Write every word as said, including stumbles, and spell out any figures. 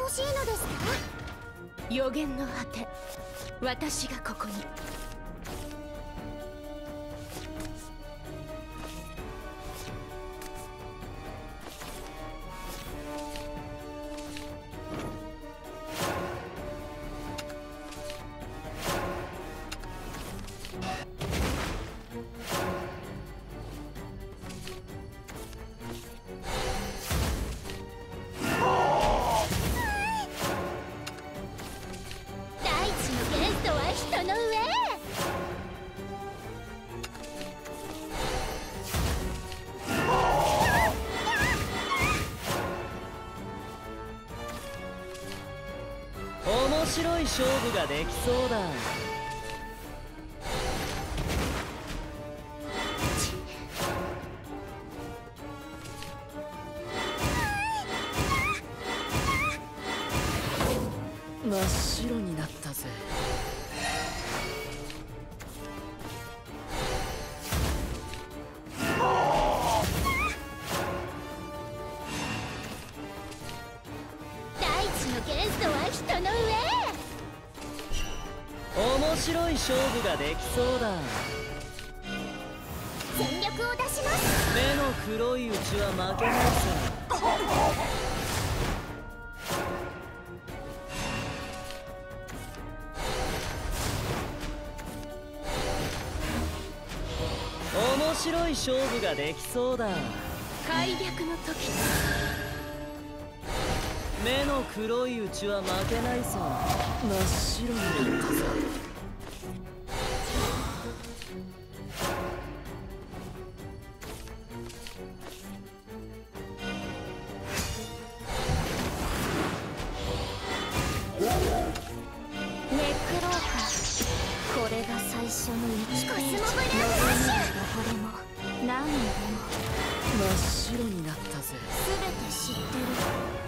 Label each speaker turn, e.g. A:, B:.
A: 欲しいのですか？
B: 予言の果て、私がここに。
C: 面白い勝負ができそうだ。真っ白になったぜ。
A: 大地の元素は人の上。
C: 面白い勝負ができそうだ。
A: 全力を出します。
C: 目の黒いうちは負けないさ。面白い勝負ができそうだ。
B: 開略の時。
C: 目の黒いうちは負けないさ。真っ白になったさ。
A: ネクローカ、これが最初の一コスモブルームラッシュ。これも何度も
C: 真っ白になったぜ。
A: 全て知ってる。